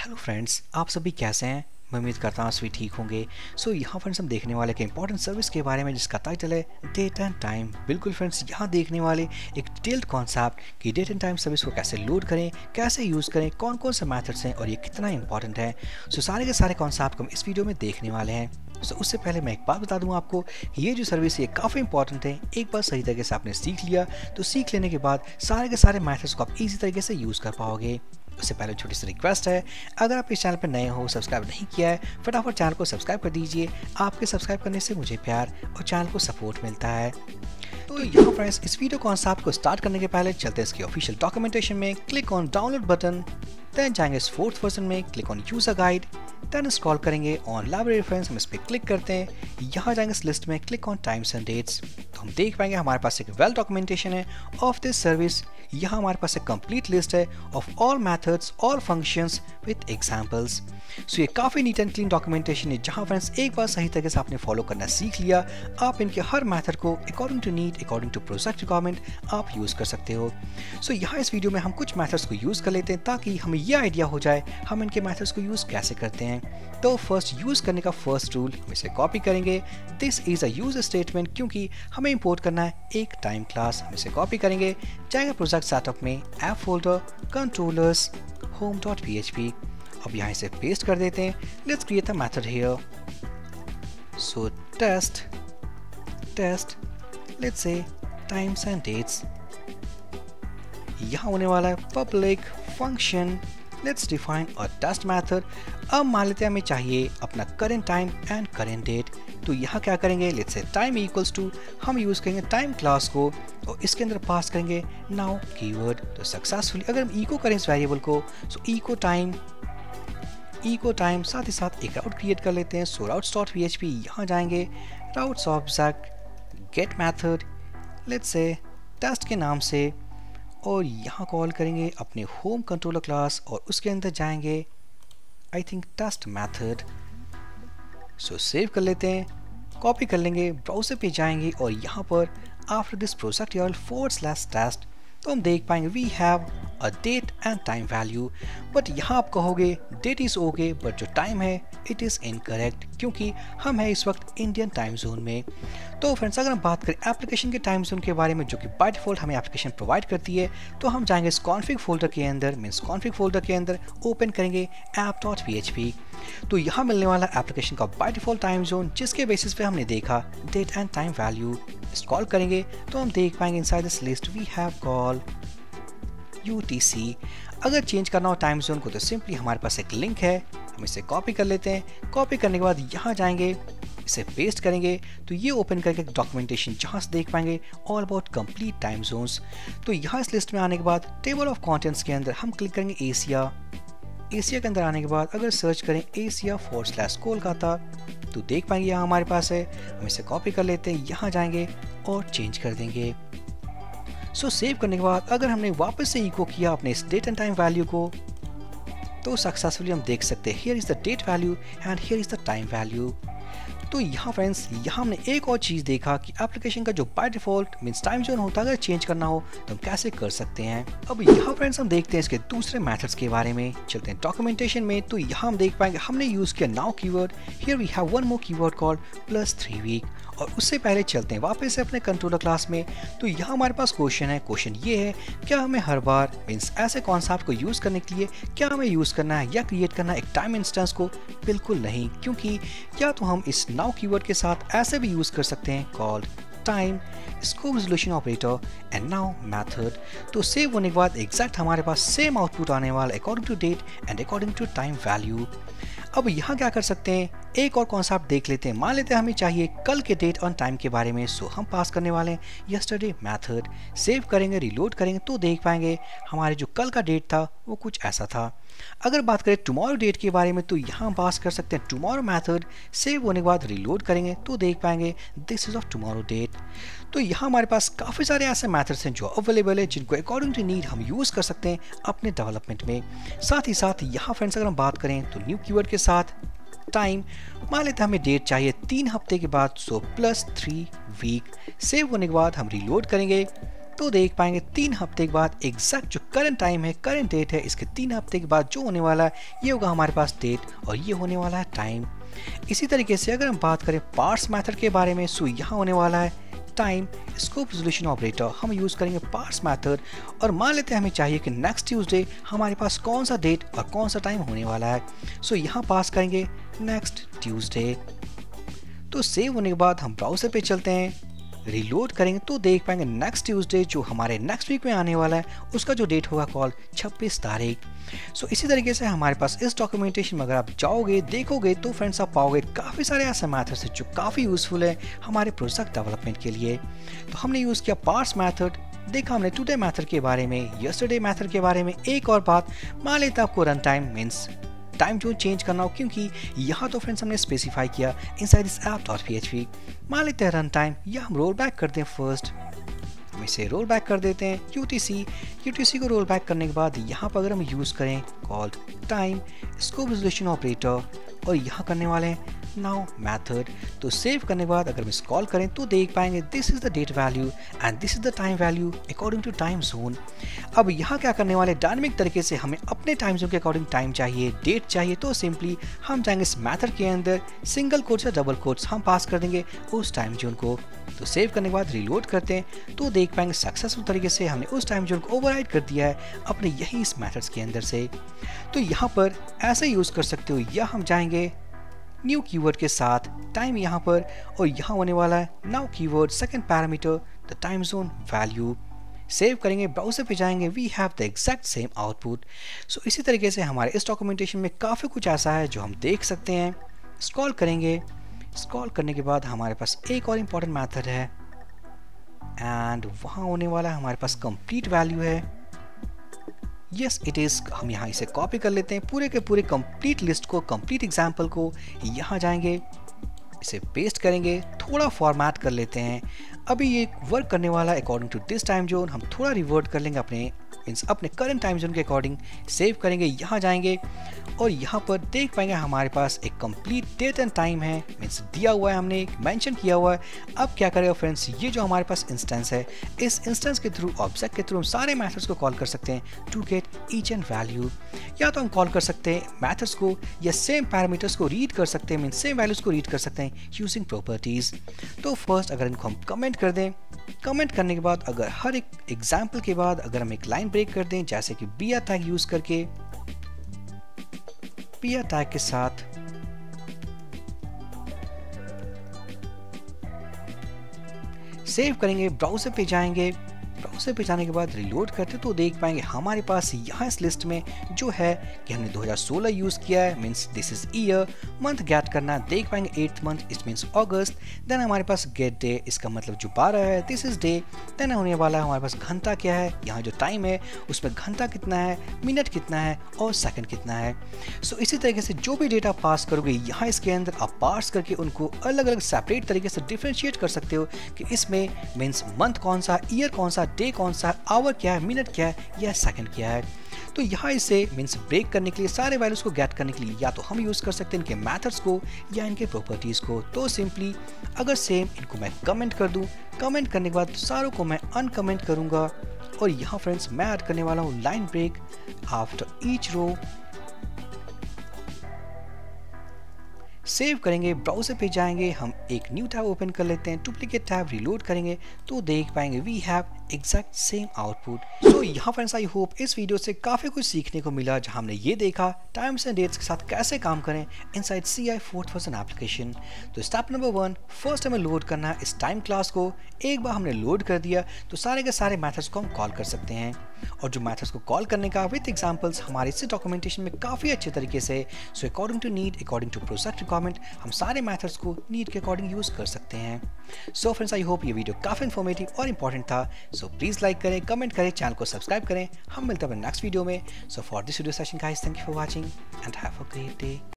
Hello friends, आप सभी कैसे हैं। मैं उम्मीद करता हूँ सभी ठीक होंगे। यहाँ फ्रेंड्स हम देखने वाले एक इंपॉर्टेंट सर्विस के बारे में जिसका टाइटल है डेट एंड टाइम। बिल्कुल फ्रेंड्स, यहाँ देखने वाले एक डिटेल्ड कॉन्सेप्ट कि डेट एंड टाइम सर्विस को कैसे लोड करें, कैसे यूज़ करें, कौन कौन से मेथड्स हैं और ये कितना इंपॉर्टेंट है। सारे के सारे कॉन्सेप्ट को हम इस वीडियो में देखने वाले हैं। उससे पहले मैं एक बात बता दूं आपको, ये जो सर्विस है काफ़ी इंपॉर्टेंट है। एक बार सही तरीके से आपने सीख लिया तो सीख लेने के बाद सारे के सारे मेथड्स को आप इजी तरीके से यूज़ कर पाओगे। उससे पहले छोटी सी रिक्वेस्ट है, अगर आप इस चैनल पर नए हो, सब्सक्राइब नहीं किया है, फटाफट चैनल को सब्सक्राइब कर दीजिए। आपके सब्सक्राइब करने से मुझे प्यार और चैनल को सपोर्ट मिलता है। तो यहाँ फ्रेंड्स, इस वीडियो कॉन्सेप्ट को स्टार्ट करने के पहले चलते हैं इसकी ऑफिशियल डॉक्यूमेंटेशन में। Click on download button, then जाएंगे इस फोर्थ वर्जन में, click on user guide, then scroll करेंगे ऑन लाइब्रेरी रेफरेंस, हम इस पर क्लिक करते हैं। यहाँ जाएंगे इस लिस्ट में, click on times and dates, तो हम देख पाएंगे हमारे पास एक वेल डॉक्यूमेंटेशन है ऑफ दिस सर्विस। यहाँ हमारे पास एक कंप्लीट लिस्ट है of all methods, all functions with examples. ये काफ़ी नीट एंड क्लीन डॉक्यूमेंटेशन है जहाँ फ्रेंड्स एक बार सही तरीके से आपने फॉलो करना सीख लिया, आप इनके हर मेथड को according to need, according to project requirement आप यूज़ कर सकते हो। यहाँ इस वीडियो में हम कुछ मेथड्स को यूज़ कर लेते हैं ताकि हमें यह आइडिया हो जाए हम इनके मेथड्स को यूज़ कैसे करते हैं। तो फर्स्ट यूज़ करने का फर्स्ट रूल हम इसे कॉपी करेंगे। This is a use statement, क्योंकि हमें इंपोर्ट करना है एक टाइम क्लास। हम इसे कॉपी करेंगे, जाएंगे प्रोजेक्ट सेटअप में, ऐप फोल्डर, कंट्रोलर्स, home.php। अब यहाँ इसे पेस्ट कर देते हैं। Let's create a method here. So test let's say times and dates. यहाँ होने वाला है public function, let's define a test method. अब मान लेते हैं हमें चाहिए अपना current time and current date. तो यहाँ क्या करेंगे, let's say time equals to, हम यूज़ करेंगे टाइम क्लास को और इसके अंदर पास करेंगे नाउ कीवर्ड। तो सक्सेसफुली अगर हम इको करें इस वेरिएबल को, सो इको टाइम साथ ही साथ एक राउट क्रिएट कर लेते हैं। सो routes.php, यहाँ जाएंगे routes object get method, let's say test के नाम से, और यहाँ कॉल करेंगे अपने होम कंट्रोलर क्लास और उसके अंदर जाएंगे I think test method. So save कर लेते हैं, कॉपी कर लेंगे, ब्राउज़र पे जाएंगे और यहाँ पर आफ्टर दिस प्रोजेक्ट /test, तो हम देख पाएंगे we have a date and time value. But यहाँ आप कहोगे डेट इज़ ओके, बट जो टाइम है इट इज़ इनकरेक्ट, क्योंकि हम है इस वक्त इंडियन टाइम जोन में। तो फ्रेंड्स, अगर हम बात करें एप्लीकेशन के टाइम जोन के बारे में, जो कि बाय डिफॉल्ट हमें एप्लीकेशन प्रोवाइड करती है, तो हम जाएंगे इस कॉन्फ़िग फोल्डर के अंदर, मीन्स कॉन्फ़िग फोल्डर के अंदर ओपन करेंगे app.php। तो यहाँ मिलने वाला एप्लीकेशन का बाय डिफॉल्ट टाइम जोन, जिसके बेसिस पे हमने देखा date and time value. Scroll करेंगे तो हम देख पाएंगे inside this list we have call UTC। अगर चेंज करना हो टाइम जोन को तो सिंपली हमारे पास एक लिंक है, हम इसे कॉपी कर लेते हैं। कॉपी करने के बाद यहाँ जाएंगे, इसे पेस्ट करेंगे, तो ये ओपन करके डॉक्यूमेंटेशन जहाँ से देख पाएंगे all about complete time zones. तो यहाँ इस लिस्ट में आने के बाद टेबल ऑफ कॉन्टेंट्स के अंदर हम क्लिक करेंगे एशिया के अंदर आने के बाद अगर सर्च करें Asia/कोलकाता, तो देख पाएंगे यहाँ हमारे पास है। हम इसे कॉपी कर लेते हैं, यहाँ जाएंगे और चेंज कर देंगे। सेव करने के बाद अगर हमने वापस से इको किया अपने इस डेट एंड टाइम वैल्यू को, तो सक्सेसफुली हम देख सकते हैं here is the date value and here is the time value. तो यहाँ फ्रेंड्स, यहाँ हमने एक और चीज़ देखा कि एप्लीकेशन का जो by default means time zone होता है, अगर चेंज करना हो तो हम कैसे कर सकते हैं। अब यहाँ फ्रेंड्स हम देखते हैं इसके दूसरे मेथड्स के बारे में। चलते हैं डॉक्यूमेंटेशन में, तो यहाँ हम देख पाएंगे हमने यूज़ किया now keyword. Here we have one more keyword called +3 week. और उससे पहले चलते हैं वापस से अपने कंट्रोलर क्लास में। तो यहाँ हमारे पास क्वेश्चन है, क्वेश्चन ये है क्या हमें हर बार मीन्स ऐसे कॉन्सेप्ट को यूज़ करने के लिए क्या हमें यूज़ करना है या क्रिएट करना है एक टाइम इंस्टेंस को। बिल्कुल नहीं, क्योंकि या तो हम इस नाउ कीवर्ड के साथ ऐसे भी यूज़ कर सकते हैं called time scope resolution operator and now method. तो सेव होने के बाद एग्जैक्ट हमारे पास सेम आउटपुट आने वाला according to date and according to time value. अब यहाँ क्या कर सकते हैं, एक और कॉन्सेप्ट देख लेते हैं। मान लेते हैं हमें चाहिए कल के डेट और टाइम के बारे में, सो हम पास करने वाले हैं यस्टरडे मेथड। सेव करेंगे, रिलोड करेंगे तो देख पाएंगे हमारे जो कल का डेट था वो कुछ ऐसा था। अगर बात करें टुमारो डेट के बारे में, तो यहाँ पास कर सकते हैं टुमारो मेथड। सेव होने के बाद रिलोड करेंगे तो देख पाएंगे this is of tomorrow date. तो यहाँ हमारे पास काफ़ी सारे ऐसे मेथड्स हैं जो अवेलेबल है, जिनको अकॉर्डिंग टू नीड हम यूज़ कर सकते हैं अपने डेवलपमेंट में। साथ ही साथ यहाँ फ्रेंड्स अगर हम बात करें तो न्यू कीवर्ड के साथ टाइम, मान लेते हैं हमें डेट चाहिए 3 हफ्ते के बाद, सो +3 वीक। सेव होने के बाद हम रिलोड करेंगे तो देख पाएंगे 3 हफ्ते के बाद एग्जैक्ट जो करंट टाइम है, करंट डेट है, इसके 3 हफ्ते के बाद जो होने वाला है ये होगा हमारे पास डेट और ये होने वाला है टाइम। इसी तरीके से अगर हम बात करें पार्स मेथड के बारे में, सो यहाँ होने वाला है टाइम स्कोप रेजोल्यूशन ऑपरेटर, हम यूज करेंगे पार्स मेथड और मान लेते हैं हमें चाहिए कि नेक्स्ट ट्यूसडे हमारे पास कौन सा डेट और कौन सा टाइम होने वाला है। सो यहाँ पास करेंगे नेक्स्ट ट्यूसडे। तो सेव होने के बाद हम ब्राउजर पे चलते हैं, रिलोड करेंगे तो देख पाएंगे नेक्स्ट ट्यूसडे जो हमारे नेक्स्ट वीक में आने वाला है उसका जो डेट होगा कॉल 26 तारीख। सो इसी तरीके से हमारे पास इस डॉक्यूमेंटेशन में अगर आप जाओगे देखोगे तो फ्रेंड्स आप पाओगे काफ़ी सारे ऐसे मैथड्स हैं जो काफ़ी यूजफुल है हमारे प्रोजेक्ट डेवलपमेंट के लिए। तो हमने यूज़ किया पार्स मैथड, देखा हमने टुडे मैथड के बारे में, यस्टरडे मैथड के बारे में। एक और बात, मान लेते हैं आपको रन टाइम मीन्स टाइम जो चेंज करना हो, क्योंकि यहाँ तो फ्रेंड्स हमने स्पेसिफाई किया इनसाइड दिस app.php। मान लेते हैं रन टाइम या हम रोल बैक करते हैं फर्स्ट, हम इसे रोल बैक कर देते हैं यूटीसी को रोल बैक करने के बाद यहाँ पर अगर हम यूज़ करें called time scope resolution operator और यहाँ करने वाले हैं नाउ मैथड। तो सेव करने के बाद अगर हम इस कॉल करें तो देख पाएंगे this is the date value and this is the time value according to time zone. अब यहाँ क्या करने वाले, डायनामिक तरीके से हमें अपने टाइम जोन के अकॉर्डिंग टाइम चाहिए, डेट चाहिए, तो सिंपली हम जाएंगे इस मैथड के अंदर, सिंगल कोट्स या डबल कोट्स हम पास कर देंगे उस टाइम जोन को। तो सेव करने के बाद रिलोड करते हैं तो देख पाएंगे सक्सेसफुल तरीके से हमने उस टाइम जोन को ओवरराइड कर दिया है अपने यही इस मैथड्स के अंदर से। तो यहाँ पर ऐसे यूज़ कर सकते हो, या हम जाएंगे न्यू कीवर्ड के साथ टाइम यहाँ पर और यहाँ होने वाला है now keyword second parameter the time zone value. Save करेंगे, ब्राउजर पे जाएंगे, we have the exact same output. So इसी तरीके से हमारे इस डॉक्यूमेंटेशन में काफ़ी कुछ ऐसा है जो हम देख सकते हैं। स्क्रॉल करेंगे, स्क्रॉल करने के बाद हमारे पास एक और इम्पॉर्टेंट मैथड है एंड वहाँ होने वाला है हमारे पास कंप्लीट वैल्यू है। यस इट इज़, हम यहाँ इसे कॉपी कर लेते हैं पूरे के पूरे कंप्लीट लिस्ट को, कंप्लीट एग्जाम्पल को। यहाँ जाएंगे, इसे पेस्ट करेंगे, थोड़ा फॉर्मेट कर लेते हैं। अभी ये वर्क करने वाला है according to this time zone, हम थोड़ा रिवर्ट कर लेंगे अपने करंट टाइम जोन के अकॉर्डिंग। सेव करेंगे, यहाँ जाएंगे और यहाँ पर देख पाएंगे हमारे पास एक कंप्लीट डेट एंड टाइम है, मीन्स दिया हुआ है, हमने मेंशन किया हुआ है। अब क्या करेगा फ्रेंड्स, ये जो हमारे पास इंस्टेंस है, इस इंस्टेंस के थ्रू, ऑब्जेक्ट के थ्रू हम सारे मेथड्स को कॉल कर सकते हैं to get each and value. या तो हम कॉल कर सकते हैं मेथड्स को या सेम पैरामीटर्स को रीड कर सकते हैं, मीन्स सेम वैल्यूज को रीड कर सकते हैं यूजिंग प्रॉपर्टीज। तो फर्स्ट अगर इनको हम कमेंट कर दें, कमेंट करने के बाद अगर हर एक एग्जाम्पल के बाद अगर हम एक लाइन ब्रेक कर दें, जैसे कि br टैग यूज करके, br टैग के साथ सेव करेंगे, ब्राउजर पे जाएंगे, ब्राउजर पे जाने के बाद रिलोड करते तो देख पाएंगे हमारे पास यहाँ इस लिस्ट में जो है कि हमने 2016 यूज़ किया है, means this is year, month get करना है, देख पाएंगे 8th month, it means August. Then हमारे पास गेट डे, इसका मतलब जो 12 है, दिस इज डे। देन होने वाला है हमारे पास घंटा क्या है, यहाँ जो टाइम है उसमें घंटा कितना है, मिनट कितना है और सेकंड कितना है। सो इसी तरीके से जो भी डेटा पास करोगे यहाँ इसके अंदर आप पार्स करके उनको अलग अलग सेपरेट तरीके से डिफ्रेंशिएट कर सकते हो कि इसमें मीन्स मंथ कौन सा, ईयर कौन सा, डे कौन सा, आवर क्या है, मिनट क्या है या सेकंड क्या है। तो यहाँ इसे मीन्स ब्रेक करने के लिए, सारे वैल्यूज को गेट करने के लिए या तो हम यूज कर सकते हैं इनके मेथड्स को या इनके प्रॉपर्टीज को। तो सिंपली अगर सेम इनको मैं कमेंट कर दूं, कमेंट करने के बाद सारों को मैं अनकमेंट करूंगा और यहाँ फ्रेंड्स मैं ऐड करने वाला हूँ line break after each row. Save करेंगे, ब्राउजर पे जाएंगे, हम एक न्यू टैब ओपन कर लेते हैं, डुप्लीकेट टैब रिलोड करेंगे तो देख पाएंगे we have exact same output. So यहाँ फ्रेंड्स आई होप इस वीडियो से काफ़ी कुछ सीखने को मिला, जहाँ हमने ये देखा टाइम्स एंड डेट्स के साथ कैसे काम करें इनसाइड CI 4000 एप्लीकेशन। तो स्टेप नंबर 1, फर्स्ट हमें लोड करना है इस टाइम क्लास को। एक बार हमने लोड कर दिया तो सारे के सारे मैथड्स को हम कॉल कर सकते हैं और जो मैथड्स को कॉल करने का विद एग्जांपल्स हमारे इस डॉक्यूमेंटेशन में काफ़ी अच्छे तरीके से, so according to need, according to project requirement, हम सारे मैथड्स को नीड के अकॉर्डिंग यूज़ कर सकते हैं। सो फ्रेंड्स आई होप ये वीडियो काफ़ी इन्फॉर्मेटिव और इंपॉर्टेंट था। सो प्लीज़ लाइक करें, कमेंट करें, चैनल को सब्सक्राइब करें। हम मिलते हैं नेक्स्ट वीडियो में। So for this video session guys, thank you for watching and have a great day.